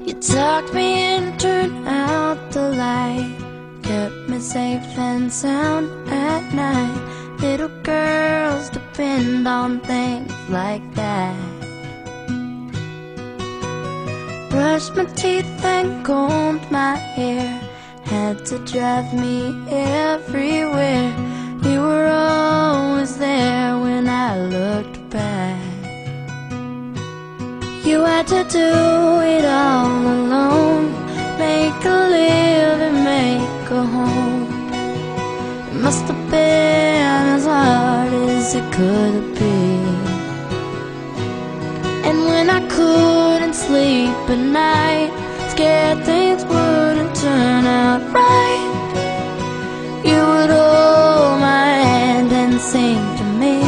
You tucked me in, turned out the light, kept me safe and sound at night. Little girls depend on things like that. Brushed my teeth and combed my hair, had to drive me everywhere. You were always there when I looked back. You had to do it all alone, make a living, make a home. It must have been as hard as it could be. And when I couldn't sleep at night, scared things wouldn't turn out right, you would hold my hand and sing to me.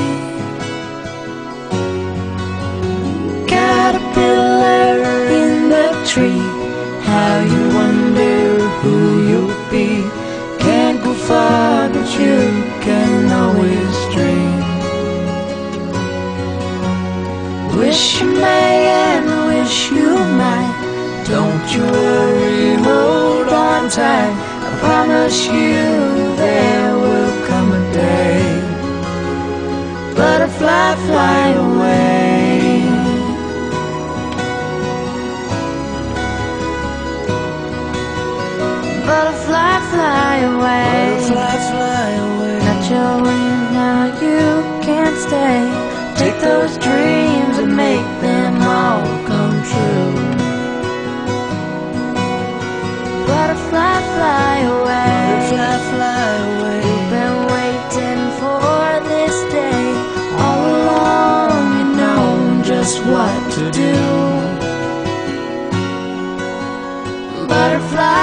Caterpillar in the tree, how you wonder who you'll be. Can't go far, but you can always dream. Wish you may and wish you might. Don't you worry, hold on tight. I promise you there will come a day. Butterfly, fly away. Butterfly, fly away. Butterfly, fly away. Got your wings, now you can't stay. Take those dreams and make them all come true. Butterfly, fly away. Butterfly, fly away. We've been waiting for this day all along, you know just what to do. Butterfly,